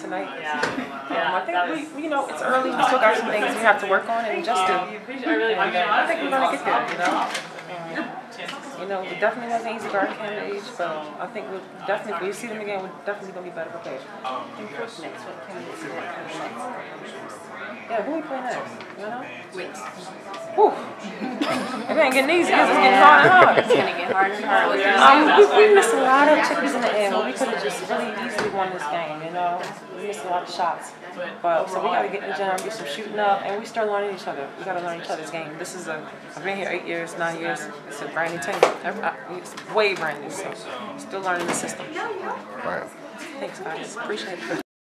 tonight. I think we, you know, it's early. We still got some things we have to work on and adjust to. And, I think we're gonna get there. You know. You know, it definitely wasn't easy guard camp age, but I think we'll definitely, if we see them again, we're definitely going to be better prepared. Next, what can we see next? Yeah, who we play next? You know? Wait. Whew. It ain't getting easy, it's getting hard and hard. It's going to get harder and harder. We missed a lot of chippies in the end, but we could have just really easily won this game, you know? We missed a lot of shots. But so we got to get in the gym, get some shooting up, and we still learning each other. We got to learn each other's game. This is I've been here 8 years, 9 years. It's a brand new team. It's way brand new, so still learning the system. Right. Thanks, guys. Appreciate it.